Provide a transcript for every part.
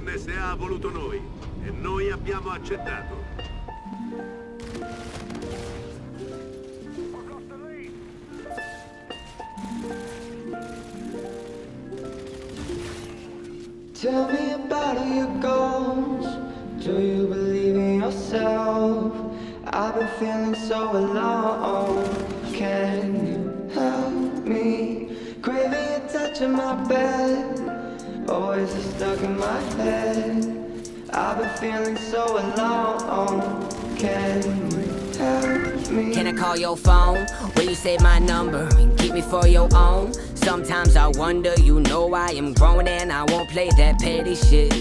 NSA ha voluto noi e noi abbiamo accettato. Tell me about all your goals. Do you believe in yourself? I've been feeling so alone. Can you help me? Craving your touch in my bed. Always stuck in my head. I've been feeling so alone. Can you help me? Can I call your phone? Will you save my number and keep me for your own? Sometimes I wonder, you know I am grown and I won't play that petty shit.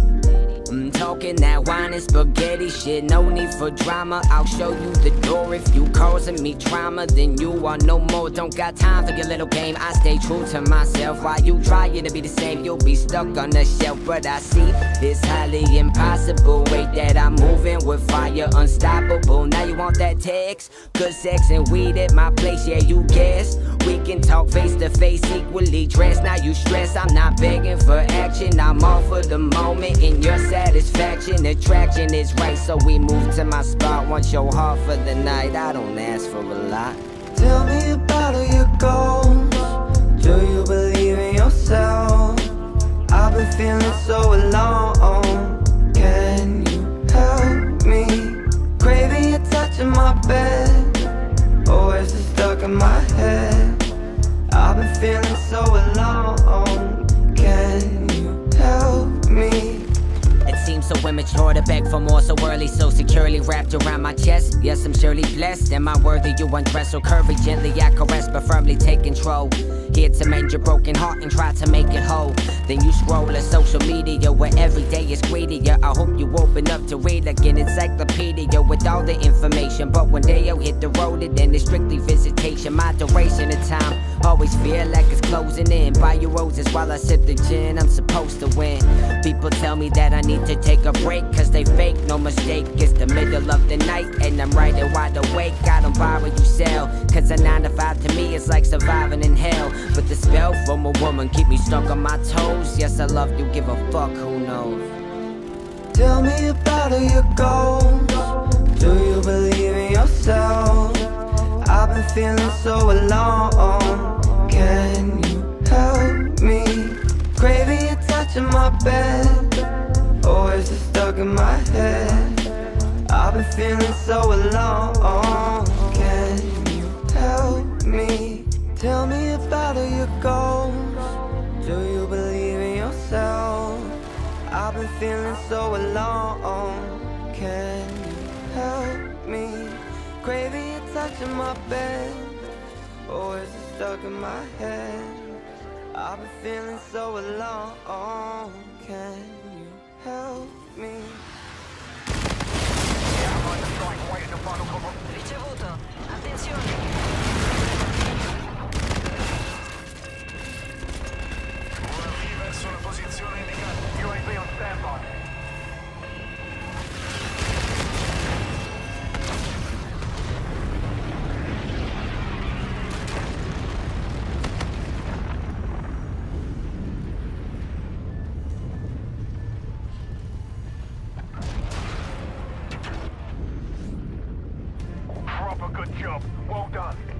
I'm talking that wine and spaghetti shit. No need for drama, I'll show you the door. If you causing me trauma, then you are no more. Don't got time for your little game, I stay true to myself. While you trying to be the same, you'll be stuck on the shelf. But I see it's highly impossible. Way that I'm moving with fire, unstoppable. Now you want that text? Good sex and weed at my place, yeah, you guess. We can talk face to face, equally dressed. Now you stress, I'm not begging for action. I'm all for the moment in your satisfaction. Attraction is right, so we move to my spot. Want your heart for the night, I don't ask for a lot. Tell me about all your goals. Do you believe in yourself? I've been feeling so alone. Can you help me? Craving your touch in my bed. Always stuck in my head. I've been feeling so alone. Can you help me? It seems so immature to beg for more so early, so securely wrapped around my chest. Yes, I'm surely blessed. Am I worthy? You undress so curvy, gently I caress, but firmly take control. Here to mend your broken heart and try to make it whole. Then you scroll at social media where every day is greedier. I hope you open up to read like an encyclopedia with all the information. But one day you'll hit the road and then it's strictly visitation. My duration of time always feel like it's closing in. Buy your roses while I sip the gin, I'm supposed to win. People tell me that I need to take a break, cause they fake, no mistake. It's the middle of the night and I'm right and wide awake. I don't buy what you sell, cause a 9 to 5 to me is like surviving in hell. But the spell from a woman keep me stuck on my toes. Yes, I love you, give a fuck, who knows? Tell me about all your goals. Do you believe in yourself? I've been feeling so alone. Can you help me? Craving your touch in my bed. Always stuck in my head. I've been feeling so alone. Can you help me? Tell me about all your goals. Do you believe in yourself? I've been feeling so alone. Can you help me? Craving your touch in my bed. Always stuck in my head. I've been feeling so alone. Can you help me? Ricevuto. Attenzione. Verso la posizione indicata. UAV on standby. Proper good job. Well done.